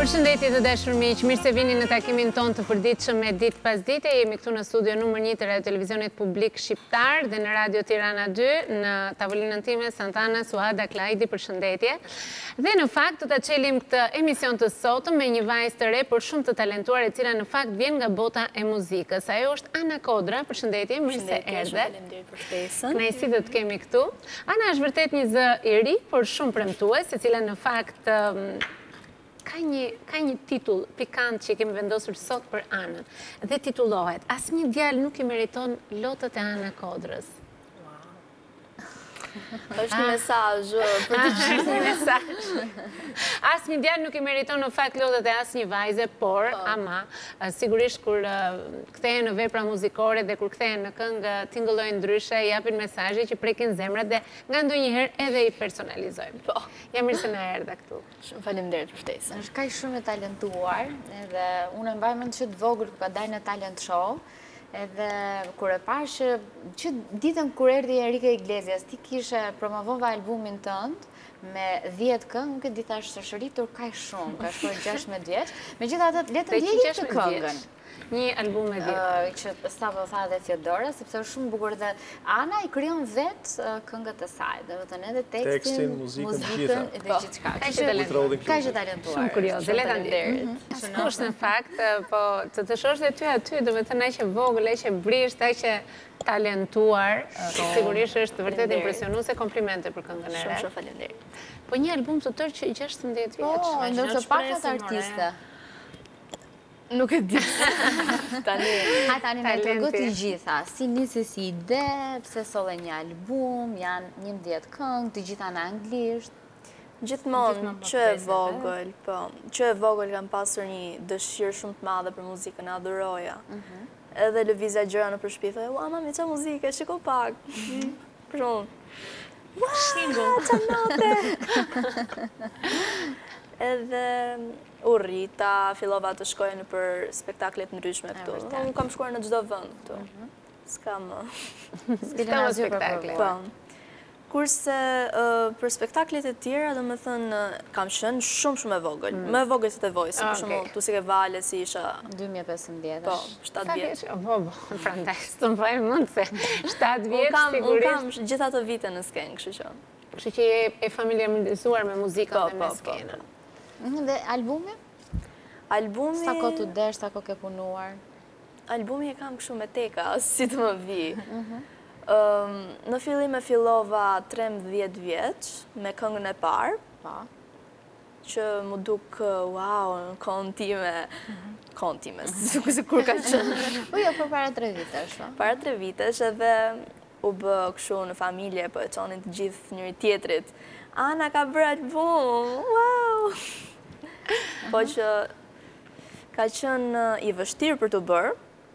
Përshëndetje të dashur miq, mirë se vini në takimin tonë të përditshëm me ditë pas dite. Jemi këtu në studio numër 1 të Radio Televizionit Publik Shqiptar dhe në Radio Tirana 2, në tavolinën time Santana Suada Klaidi, përshëndetje. Dhe në fakt të ta çelim këtë emision të sotëm me një vajzë të re por shumë të talentuar, e cila në fakt vjen nga bota e muzikës. Ajo është Ana Kodra, përshëndetje, mirë se erdhe. Faleminderit për ftesën. Kënaqësi të të kemi këtu. Ana është vërtet një zë i ri, por shumë premtues, e cila në fakt ka një titull pikant që kemi vendosur sot për Anën, dhe titullohet "Asnjë djalë nuk i meriton lotët e Ana Kodrës". Është një mesazh për të gjithë. Një mesazh. Asnjë djalë nuk i meriton në fakt lotët e asnjë vajze, por ama sigurisht kur kthehen në vepra muzikore dhe kur kthehen në këngë tingëllojnë ndryshe, japin mesazhe që prekin zemrat dhe nga ndonjëherë edhe i personalizojmë. Po. Jam mirë se na erdha këtu. Shumë faleminderit për ftesën. Është kaq shumë e talentuar, edhe unë mbaj mend që të vogël ka dalë në talent show. Edhe kur e pash që ditën kur erdhi Enrique Iglesias, ti kishe promovove albumin tënd me 10 këngë, nuk e di thash së shëritur kaq shumë, ka shkuar 16 vjeç. Megjithatë, le të ndjejmë të këngën. Një album me 10. Që sapo tha dhe Fiodora, sepse është shumë bukur dhe Ana i krijon vetë këngët e saj, domethënë edhe tekstin, muzikën dhe gjithçka. Kaq e talentuar. Shumë kurioze, le ta ndjerim. Askush në fakt, po të shohësh dhe ty aty, domethënë aq e vogël, aq e brisht, aq e talentuar, sigurisht është vërtet impresionuese, komplimente për këngën e re. Shumë faleminderit. Po një album të tërë që 16 vjeç. Po, ndërsa pak artiste. Nuk e di. Tani me tërgu të gjitha, si nisi si ide, pse solle një album, janë 11 këngë, të gjitha në anglisht. Gjithmonë që e vogël, po, që e vogël kam pasur një dëshirë shumë të madhe për muzikën, e aduroja. Edhe lëvizja gjëra në përshpi, thoj, ua, mami, që muzike, shiko pak. Për shumë, ua, që note. Edhe u rrita, fillova të shkoja në për spektaklet ndryshme këtu. Unë kam shkuar në çdo vend këtu. S'kam spektakle. Po. Kurse për spektaklet e tjera, domethënë kam qenë shumë e vogël. Më e vogël se The Voice, për shembull, tu si ke Vale si isha 2015. Po, 7 vjeç. Po, prandaj s'të mbaj mend se 7 vjeç sigurisht. Unë kam gjithë ato vite në skenë, kështu që. Kështu që je familiarizuar me muzikën dhe me skenën. Dhe albumi? Albumi... Sa ko të desh, sa ko ke punuar? Albumi e kam kështu me teka, si të më vi. Në fillim e fillova 13 vjeç, me këngën e parë, që mu duk, wow, në kohën time, si kur ka qënë. Po jo, për para 3 vitesh. Para 3 vitesh edhe u bë kështu në familje, po e qonin të gjithë njëri tjetrit. Ana ka bërë album, wow! Po që ka qenë i vështirë për të bërë,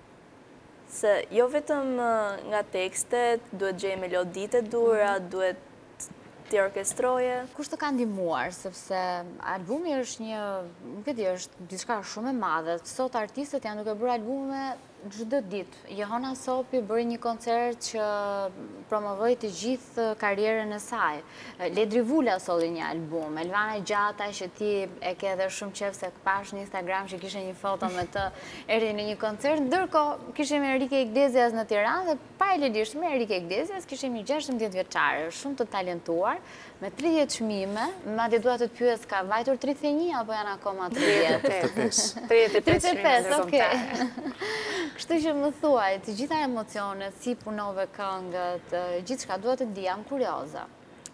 se jo vetëm nga tekstet, duhet gjej meloditë e dura, duhet t'i orkestroje. Kush të ka ndihmuar, sepse albumi është një, nuk e di, është diçka shumë e madhe. Sot artistët janë duke bërë albume çdo ditë. Johana Sopi bëri një koncert që promovoi të gjithë karrierën e saj. Ledri Vula solli një album. Elvana Gjata, që ti e ke edhe shumë qejf se pash në Instagram që kishte një foto me të, erdhi në një koncert. Ndërkohë kishim Enrique Iglesias në Tiranë dhe paralelisht me Enrique Iglesias kishim një 16 vjeçare, shumë të talentuar, me 30 çmime, madje dua të pyes, ka vajtur 31 apo janë akoma 30? 35, okej. Kështu që më thuaj, të gjitha emocionet, si punove këngët, gjithçka, dua të di, jam kurioze.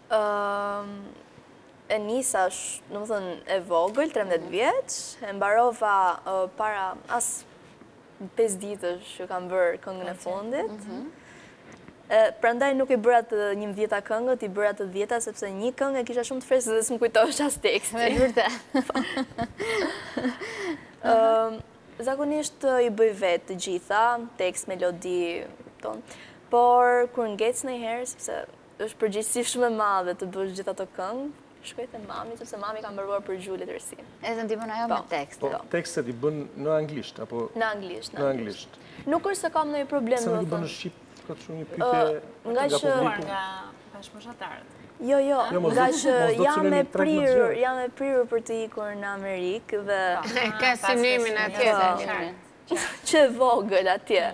E nisa, domethënë e vogël, 13 vjeç, e mbarova para as 5 ditësh që kam bërë këngën e fundit. Prandaj nuk i bëra të 11 këngët, i bëra të 10, sepse një këngë e kisha shumë të freskët dhe s'më kujtohesh as teksti. Me vërtet. Zakonisht i bëj vetë të gjitha, tekst, melodi, por kur ngec ndonjëherë, sepse është përgjegjësi shumë e madhe të bësh gjithë ato këngë, shkoj te mami, sepse mami ka mbërruar për Gjulit Ersi. Edhe ndihmon ajo me tekst. Po, tekstet i bën në anglisht apo në anglisht? Në anglisht. Nuk është se kam ndonjë problem, Se nuk i bën në shqip, ka shumë një pyetje nga publiku. Nga bashkëmoshatarët. Jo, nga që jam e prirur për të ikur në Amerikë dhe... Ka synimin atje dhe qartë. Që vogël atje.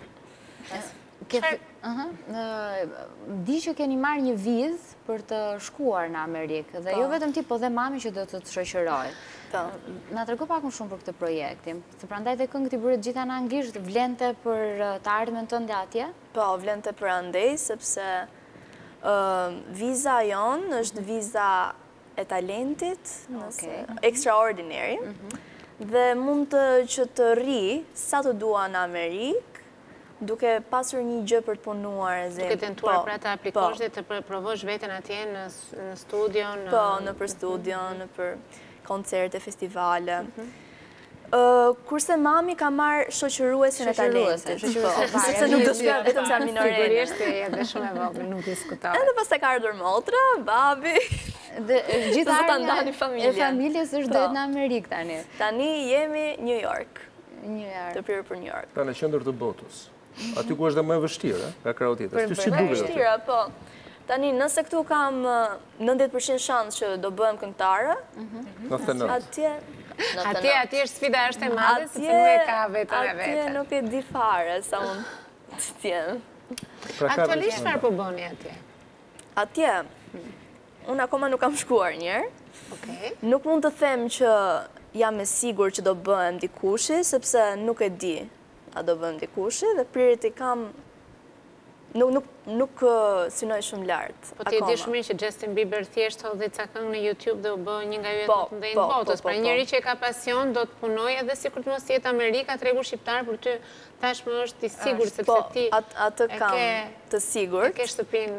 Di që keni marrë një vizë për të shkuar në Amerikë, dhe jo vetëm ti, po dhe mami që do të të shoqëroj. Na trego pak më shumë për këtë projektin, se prandaj dhe këngët i bëre gjitha në anglisht, vlente për të ardhmen tënde atje? Po, vlente për andej, sepse viza jonë është viza e talentit, extraordinary, dhe mund që të rri sa të dua në Amerikë, duke pasur një gjë për të punuar. Duke tentuar pra të aplikosh dhe të provosh veten atje në studio? Po, në për studio, në për koncerte, festivale. Kurse mami ka marrë shoqëruesin e talentit. Sepse nuk do shkja vetëm sa minorene. Sigurisht e edhe shumë e vogël, nuk diskutohet. Edhe pas të ka ardhur motra, babi. Gjithë ardhja e familjes është dhejt në Amerikë tani. Tani jemi New York. Të prirë për New York. Pra në qendër të botës. Aty ku është dhe më e vështirë, ka krau tjetër. Më e vështirë, po. Tani, nëse këtu kam 90% shansë që do bëhem këngëtare, atje është sfida është e madhe, sepse nuk e ka vetën e vetën. Atje nuk e di fare, sa unë të tjenë. Aktualisht farë po bëni atje? Atje, unë akoma nuk kam shkuar njerë. Nuk mund të them që jam e sigur që do bëhem dikushi, sepse nuk e di a do bëhem dikushi, dhe pririt i kam nuk synoj shumë lartë. Po ti e di shumë që Justin Bieber thjesht hodhi ca këngë në YouTube dhe u bë një nga yjet më të mëdhenj në botës. Pra njëri që e ka pasion do të punoj edhe sikur të mos jetë Amerika, tregu shqiptar për ty tashmë është i sigurt sepse ti atë kam të sigurt. E ke shtëpinë.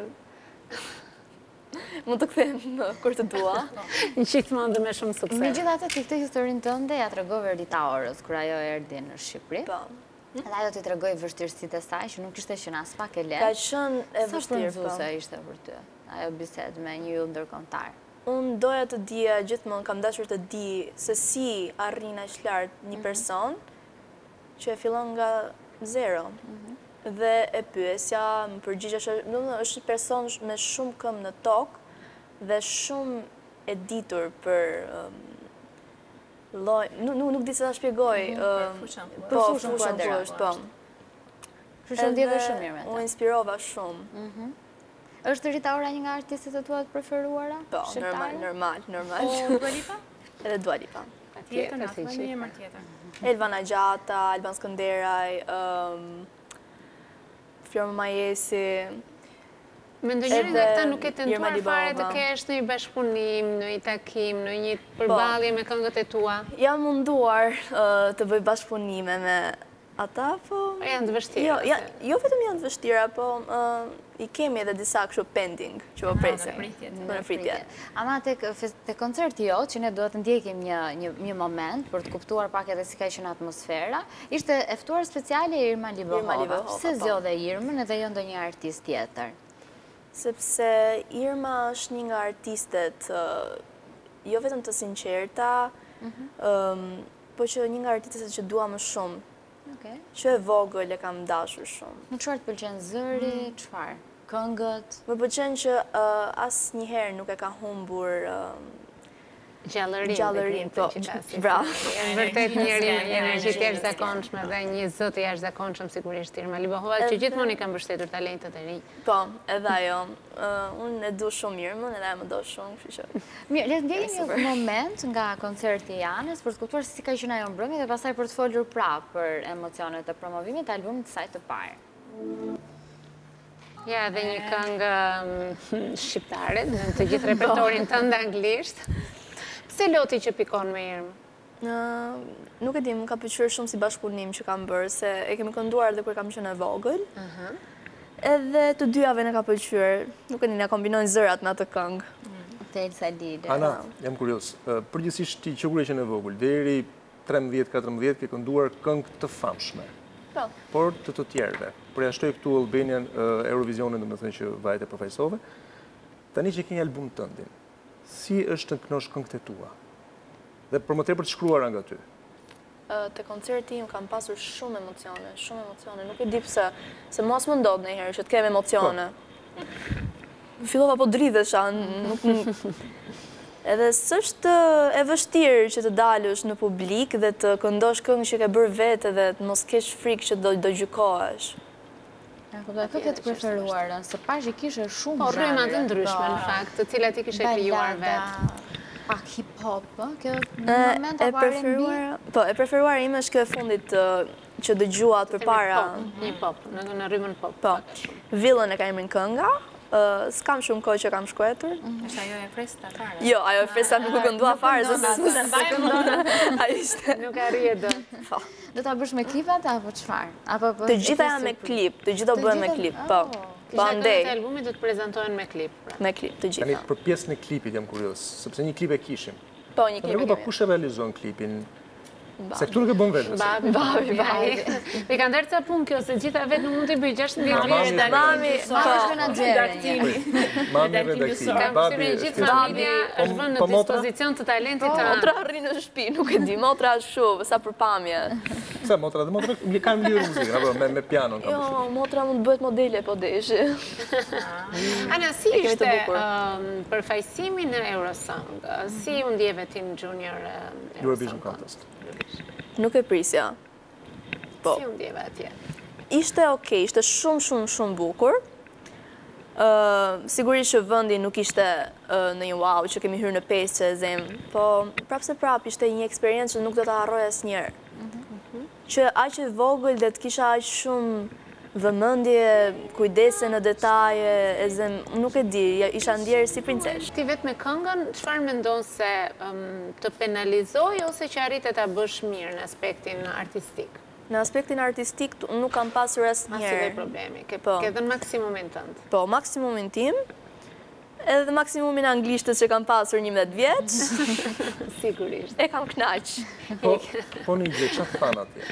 Mund të kthehem kur të dua. Gjithmonë dhe me shumë sukses. Megjithatë ti këtë historinë tënde ja tregove Rita Orës kur ajo erdhi në Shqipëri. Dhe ajo t'i tregoj vështirësitë e saj, që nuk ishte që as pak e lehtë. Ka qenë e vështirë, po. Sa shpërndzuse ishte për ty, ajo bisedë me një yll ndërkombëtar? Unë doja të dija gjithmonë, kam dashur të di se si arrin aq lart një person që e fillon nga zero. Dhe e pyesja, më përgjigjesh, është një person me shumë këmbë në tokë dhe shumë e ditur për nuk di se ta shpjegoj. Për fushën ku është, po. Kështu ndjehesh shumë mirë me ta. U inspirova shumë. Është Rita Ora një nga artistët e tua të preferuara? Po, normal. O Dua Lipa? Edhe Dua Lipa. Tjetër, në një emër tjetër. Elvana Gjata, Alban Skënderaj, Flor Majesi. Me ndonjërin nga këta nuk e tentuar fare të kesh në një bashkëpunim, në një takim, në një përballje me këngët e tua? Jam munduar të bëj bashkëpunime me ata, po... Janë të vështira? Jo vetëm janë të vështira, po i kemi edhe disa kështu pending që po presim. Në pritje. Ama te koncerti jo, që ne do të ndjekim një moment për të kuptuar pak edhe si ka qenë atmosfera, ishte e ftuar speciale Irma Libohova. Pse zgjodhe Irmën edhe jo ndonjë artist tjetër? Sepse Irma është një nga artistet jo vetëm të sinqerta, po që një nga artistet që dua më shumë, që e vogël e kam dashur shumë. Në çfarë të pëlqen zëri, çfarë? Këngët? Më pëlqen që asnjëherë nuk e ka humbur gjallërinë, po, bravo. Vërtet njëri me një energji të jashtëzakonshme dhe një zë të jashtëzakonshëm sigurisht Irma Libohova, që gjithmonë i ka mbështetur talentet e rinj. Po, edhe ajo. Unë e du shumë Irmën, edhe ajo më do shumë, kështu që. Mirë, le të ndjekim një moment nga koncerti i Anës për të kuptuar si ka qenë ajo mbrëmje dhe pastaj për të folur prapë për emocionet e promovimit të albumit të saj të parë. Ja, edhe një këngë shqiptare, në të gjithë repertorin tënd anglisht. Pse loti që pikon me Irmë? Nuk e di, më ka pëlqyer shumë si bashkëpunim që kam bërë, se e kemi kënduar edhe kur kam qenë e vogël. Edhe të dyjave në ka pëlqyer. Nuk e di, na kombinojnë zërat në atë këngë. Elsa Lide. Ana, jam kurios. Përgjithsisht ti që kur e qenë e vogël, deri 13-14 ke kënduar këngë të famshme. Por të tjerëve. Por ja shtoj këtu Albanian Eurovisionin, domethënë që vajte përfaqësove. Tani që ke një album tëndin, si është të kënosh këngët e tua? Dhe për më tepër të shkruara nga ty? Te koncerti im kam pasur shumë emocione. Nuk e di pse, se mos më ndodh ndonjëherë që të kem emocione. fillova po dridhesha, edhe s'është e vështirë që të dalësh në publik dhe të këndosh këngë që ke bërë vetë dhe të mos kesh frikë që do gjykohesh. Këtë ke të preferuarën, se pash i kishe shumë Po, rryma të ndryshme, në fakt, të cilat i kishe krijuar vetë. Pak hip-hop, kjo në moment apo R&B? Po, e preferuar ime është kjo e fundit që dëgjuat për para. Hip-hop, në rrymën pop. Po, Villën e ka emrin kënga, s'kam shumë kohë që kam shkruar. Është ajo e freskëta fare. Jo, ajo e freskëta nuk u këndua fare, Nuk arrije dot. Do ta bësh me klipat apo çfarë? Të gjitha janë me klip, të gjitha bëhen me klip, po. Kisha këngët e albumit do të prezantohen me klip. Me klip, të Tani, gjitha. për pjesën e klipit jam kurios, sepse një klip e kishim. Po, një klip e Rruga, kemi. kush e realizon klipin? Se këtu nuk e bën vetë. Babi. Me ka ndërë ca punë kjo, se gjitha vetë nuk mund t'i bëj 16 vjeç. Mami, është menaxhere. Mami redaktiv. Kam përshtypjen që gjithë familja është vënë në dispozicion të talentit të Motra rri në shtëpi, nuk e di, motra është shumë, sa për pamje. Sa motra dhe motra kanë lirë muzikën, apo me pianon kam përshtypjen. Jo, motra mund të bëhet modele, po deshi. Ana, si kemi të ishte bukur. përfaqësimi në Eurosong? Si u ndjeve ti në Junior Eurovision Contest. Nuk e prisja. Po. Si u ndjeve atje? Ishte okej, ishte shumë bukur. Sigurisht që vendi nuk ishte në një wow që kemi hyrë në pesë që e zem, po prapse ishte një eksperiencë që nuk do ta harroj asnjëherë. Që aq e vogël dhe të kisha aq shumë vëmendje, kujdese në detaje, e zem, nuk e di, isha ndjerë si princesh. Ti vetë me këngën, çfarë mendon se të penalizoj ose që arrite ta bësh mirë në aspektin artistik? Në aspektin artistik nuk kam pasur Asnjë asnjëherë. problemi, ke Po. dhënë maksimumin tënd. Po, maksimumin tim, edhe maksimumin anglishtës që kam pasur 11 vjeç, Sigurisht. e kam knaq. Po një gjë, çfarë than atje?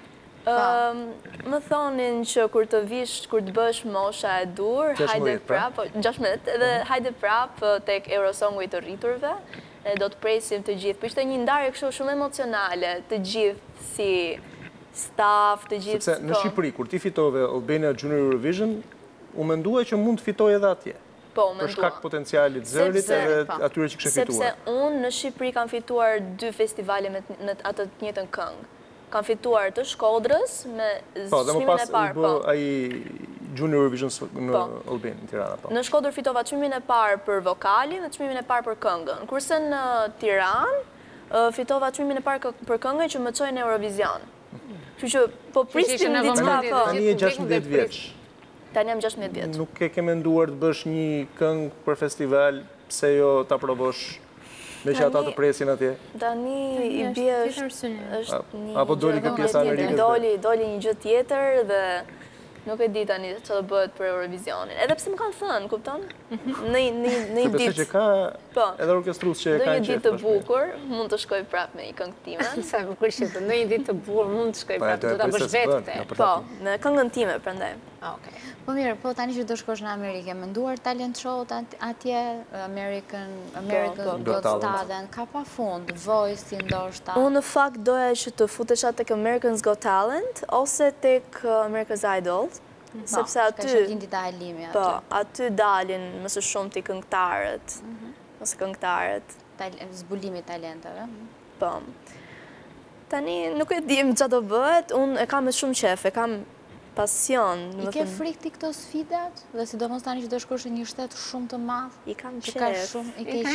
Më thonin që kur të vish, kur të bësh mosha e dur, 16 hajde pra? prap, 16, edhe hajde prap tek Eurosongu i të rriturve, e do të presim të gjithë. Po ishte një ndarje kështu shumë emocionale, të gjithë si staf, të gjithë. Sepse në Shqipëri, kur ti fitove Albania Junior Eurovision, u mendua që mund të fitoj edhe atje. Po, Për shkak potencialit zërit edhe atyre që kishe fituar. Sepse unë në Shqipëri kam fituar 2 festivale në atë të njëjtën këngë. Kam fituar të Shkodrës me Po, dhe më çmimin pas e parë, u bë ai Junior Eurovision në Albania, në Tirana, po. Në Shkodër fitova çmimin e parë për vokalin dhe çmimin e parë për këngën. Kurse në Tiranë fitova çmimin e parë për këngën që më çoi në Eurovision. Kështu që po pristim diçka, po. Tani je 16 vjeç. Tani jam 16 vjeç. Nuk e ke menduar të bësh një këngë për festival, pse jo ta provosh me që ata të presin atje? Tani i bie është një apo doli kjo pjesa amerikane? Doli një gjë tjetër dhe nuk e di tani ç'do bëhet për Eurovisionin. Edhe pse më kanë thënë, kupton? Në një ditë që ka edhe orkestrues që kanë qef. Në një ditë të bashkë. bukur mund të shkoj prapë me një këngë time. Sa e bukur që në një ditë të bukur mund të shkoj prapë, do ta bësh vetë këtë. Po, me këngën time prandaj. Okej. Po mirë, po tani që do shkosh në Amerikë, menduar talent show atje, American Got Talent, ka pa fund, Voice ndoshta. Unë në fakt doja që të futesha tek American's Got Talent ose tek America's Idol, sepse aty po, aty dalin më së shumti këngëtarët, ose këngëtarët, zbulimi i talenteve. Po. Tani nuk e di çfarë do bëhet, unë e kam me shumë qef, e kam pasion. I ke frikë ti këto sfidat? Dhe sidomos tani që do shkosh në një shtet shumë të madh? I kam qef. I ke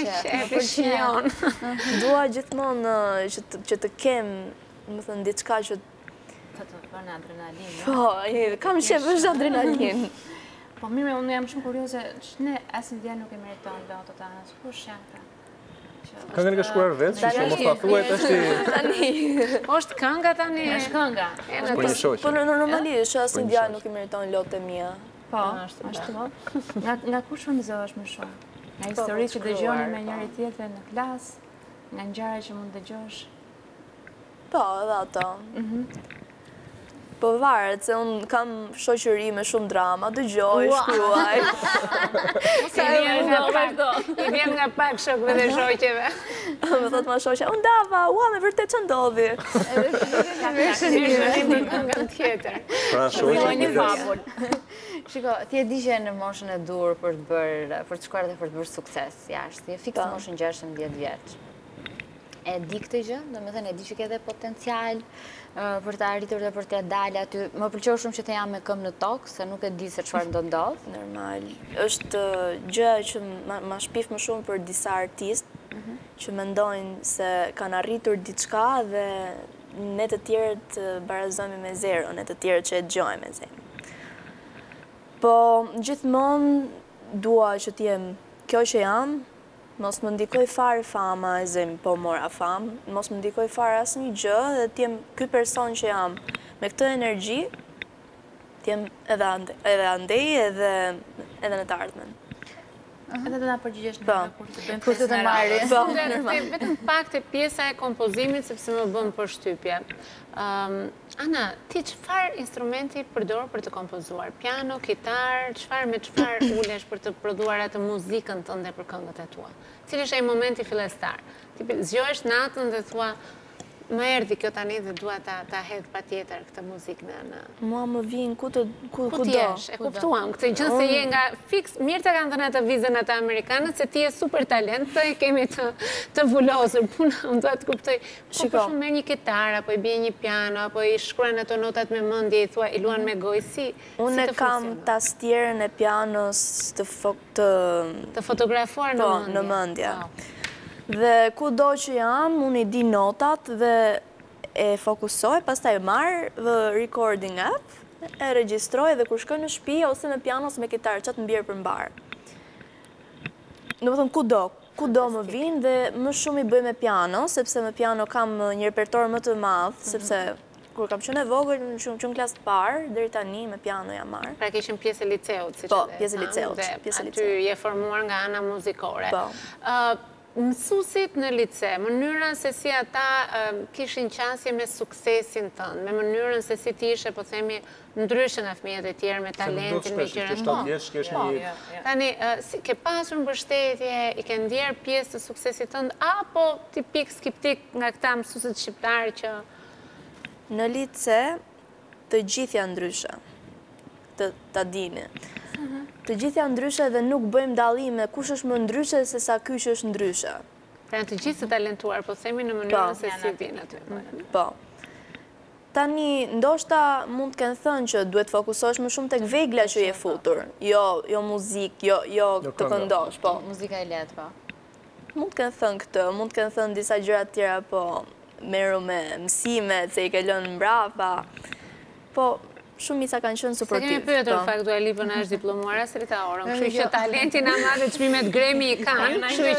qef. Dua gjithmonë që të kem, më thënë, diçka që të bërë adrenalinë. Po, kam qef është adrenalinë. Po mirë, unë jam shumë kurioze, që ne asnjë gjë nuk e meriton loto ta as kush janë ta. Këngën ka shkruar vetë, që mos ta thuaj tani. Është kënga tani. Është kënga. Po një shoqë. Po normalisht asnjë gjë nuk i meriton lotë e mia. Po, ashtu. Nga kush frymëzohesh më shumë? Nga historitë që dëgjoni me njëri tjetrin në klasë, nga ngjarje që mund dëgjosh? Po, edhe ato. Po varet, se unë kam shoqëri me shumë drama, dëgjoj, shkruaj. I vjen nga pak shokëve dhe shoqeve. Më thot ma shoqja, unë dava, me vërtet që ndodhi. Nga tjetër. Pra shoqja. Shiko, ti e di që në moshën e dur për të shkuar dhe për të bërë sukses jashtë. Ti e fikse moshën 16 vjeç. E di këtë gjë, do me thënë, e di që ke dhe potencial për të arritur dhe për të dalë aty. Më pëlqeu shumë që të jam me këmbë në tokë, se nuk e di se çfarë do ndodh. Normal. Është gjë që ma shpif më shumë për disa artistë që mendojnë se kanë arritur diçka dhe ne të tjerët barazojmë me zero, ne të tjerët që e dëgjojmë me zero. Po gjithmonë dua që t'jem kjo që jam. Mos më ndikoj fare fama e zem, po mora famë, mos më ndikoj fare asë një gjë dhe t'jem ky person që jam me këtë energji, t'jem edhe andej edhe në të ardhmen. Edhe të nga përgjigjesh në kur të marri. Vetëm pak të pjesa e kompozimit, sepse më bëm përshtypje. Ana, ti çfarë instrumenti përdor për të kompozuar? Piano, kitar, me çfarë ulesh për të prodhuar atë muzikën tënde për këngët e tua? Cili është ai momenti fillestar? Ti zgjohesh natën dhe thua, më erdhi kjo tani dhe dua ta hedh patjetër këtë muzikë në. Mua më vjen ku do. E kuptuam këtë gjë se je nga fiks, mirë të kanë thënë atë vizën ata amerikanët se ti je super talent, të kemi të vulosur. Puna, unë do të kuptoj. Po për shumë merr një kitar apo i bie një piano apo i shkruan ato notat me mendje i thua i luan me gojë si. Unë kam tastierën e pianos të fotografuar në mendje. Dhe ku do që jam, unë i di notat dhe e fokusoj, pastaj marrë recording app, e regjistroj dhe kur shkoj në shtëpi ose me piano ose me kitarë, çat mbjerë për mbar. Domethënë ku do më vinë dhe më shumë i bëj me piano, sepse me piano kam një repertor më të madh, sepse kur kam qenë e vogël, në qenë klasë të parë, deri tani me piano jam marrë. Pra ke qenë pjesë e liceut, siç e Po, pjesë e liceut. Aty je formuar nga ana muzikore. Mësuesit në lice, mënyra se si ata kishin qasje me suksesin tënd, me mënyrën se si ti ishe, po themi, ndryshe nga fëmijët e tjerë me talentin, me gjëra. Tani, ke pasur mbështetje, i ke ndjerë pjesë të suksesit tënd, apo tipik skeptik nga këta mësuesit shqiptarë që... Në lice, të gjithë janë ndryshe, ta dini. Të gjithë janë ndryshe dhe nuk bëjmë dallime kush është më ndryshe se sa ky që është ndryshe. Pra të gjithë të talentuar, po themi në mënyrën se si vinë aty. Po. Tani, ndoshta mund të kenë thënë që duhet fokusosh më shumë tek vegla që je futur. Jo muzikë, jo të këndosh, po. Muzika e lehtë, po. Mund të kenë thënë këtë, mund të kenë thënë disa gjëra të tjera, po merru me mësimet, se i ke lënë mbrapa. Po, shumica kanë qenë suportiv. Se kemi pyetur në fakt Dua Lipën është diplomuar as rritaore, kështu që talentin amadhe çmimet Grammy i kanë, kështu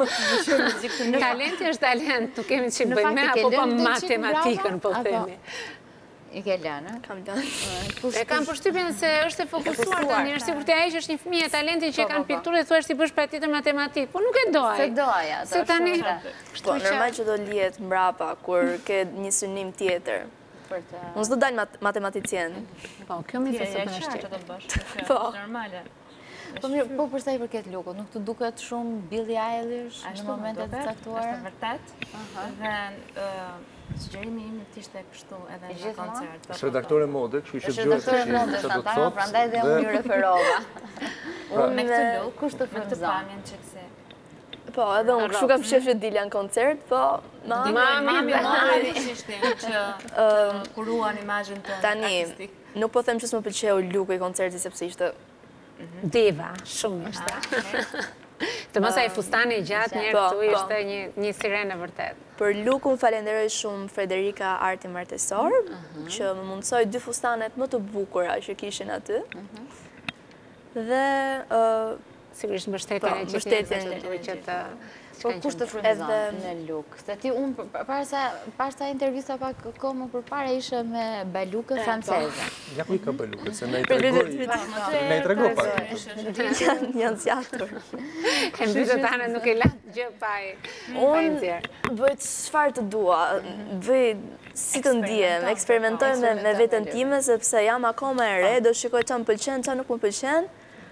që talenti është talent, nuk kemi ç'i bëjmë me apo pa matematikën, po themi. I ke lënë? Kam lënë. E kam përshtypjen se është e fokusuar tani, është sikur ti ai që është një fëmijë e talentin që e kanë pikturë dhe thuash ti bësh patjetër matematikë, po nuk e do ai. Se do aja. Se tani, po normal që do lihet mbrapa kur ke një synim tjetër. Unë s'do dalë matematicien. Po, kjo mi se së që të bësh. Po. Normale. Po përsa i përket lukut, nuk të duket shumë Billie Eilish në momentet të caktuara? Ashtë vërtet. Dhe sugjerimi im të ishte kështu edhe në koncert. Është redaktore mode, kështu që është redaktore mode, Santana, prandaj dhe unë ju referova. Unë me këtë luk, kush të frymëzon? Po, edhe unë kështu kam shef që dilja në koncert, po... Mami që kuruan imazhin të artistik. Tani, nuk po them që s'më pëlqeu luku i koncertit sepse ishte... Diva, shumë ishte. Të mos ai fustani gjatë njerë këtu ishte një sirenë vërtet. Për lukun falenderoj shumë Frederika Arti Martesor, që më mundsoi 2 fustanet më të bukura që kishin aty. Dhe... Sigurisht mbështetjen e gjithë që Po kush të frymëzon në look? Se ti unë para sa intervista pak kohë për para ishe me balukë franceze. Ja ku i ka balukët, se ne i tregoj pak. Janë zjatur. E mbytë të anë nuk e latë gjë pa e nxjerë. Bëjt çfarë të dua, bëj si të ndihem, eksperimentoj me veten time, sepse jam akoma e re, do shikoj çfarë më pëlqen, çfarë nuk më pëlqen.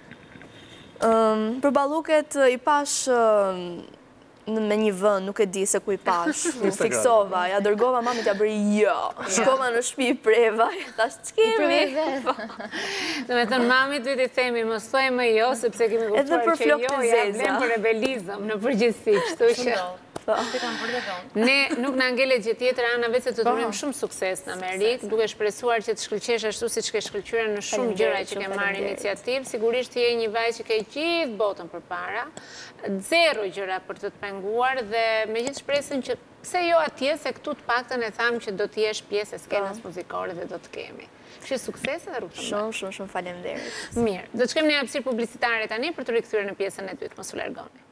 Për balluket i pash me një vend, nuk e di se ku i pash, u fiksova, ja dërgova mamit, ja bëri jo, shkova në shtëpi preva, thash ç'kemi. Do me thënë mamit duhet i themi, mos thuaj më jo, sepse kemi kuptuar që jo, ja vlen për rebelizëm në përgjithësi, kështu që ne nuk në ngelet gjë tjetër, Ana, vetë se të durim shumë sukses në Amerikë, duke shpresuar që të shkëlqesh ashtu si që ke shkëlqyre në shumë gjëra që ke marrë iniciativë, sigurisht je një vajzë që ke gjithë botën përpara, zero gjëra për të penguar dhe me gjithë shpresën që pse jo atje, se këtu të paktën e thamë që do t'jesh pjesë e skenës muzikore dhe do të kemi. Kështu sukses dhe rrugë të Shumë faleminderit. Mirë, do të shkojmë në hapësirë publicitare tani për të rikthyer në pjesën e dytë, mos u largoni.